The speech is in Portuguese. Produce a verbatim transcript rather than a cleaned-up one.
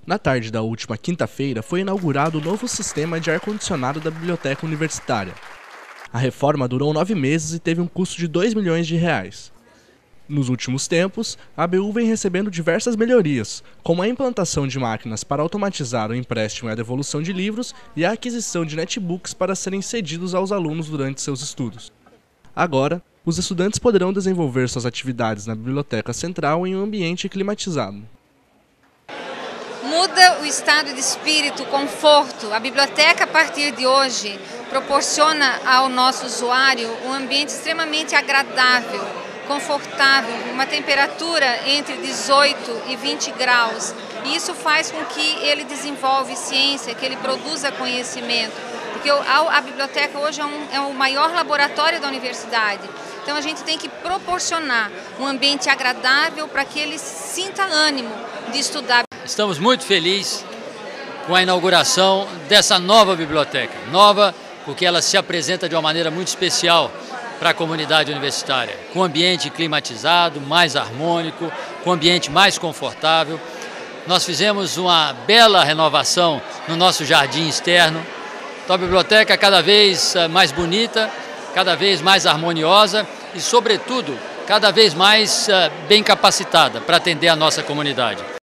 Na tarde da última quinta-feira foi inaugurado o novo sistema de ar-condicionado da Biblioteca Universitária. A reforma durou nove meses e teve um custo de dois milhões de reais. Nos últimos tempos, a A B U vem recebendo diversas melhorias, como a implantação de máquinas para automatizar o empréstimo e a devolução de livros e a aquisição de netbooks para serem cedidos aos alunos durante seus estudos. Agora, os estudantes poderão desenvolver suas atividades na Biblioteca Central em um ambiente climatizado. Muda o estado de espírito, o conforto. A biblioteca, a partir de hoje, proporciona ao nosso usuário um ambiente extremamente agradável, confortável, uma temperatura entre dezoito e vinte graus. E isso faz com que ele desenvolva ciência, que ele produza conhecimento, porque a, a biblioteca hoje é, um, é o maior laboratório da universidade. Então a gente tem que proporcionar um ambiente agradável para que ele sinta ânimo de estudar. Estamos muito felizes com a inauguração dessa nova biblioteca. Nova porque ela se apresenta de uma maneira muito especial para a comunidade universitária. Com ambiente climatizado, mais harmônico, com ambiente mais confortável. Nós fizemos uma bela renovação no nosso jardim externo. Então a biblioteca é cada vez mais bonita, cada vez mais harmoniosa e, sobretudo, cada vez mais bem capacitada para atender a nossa comunidade.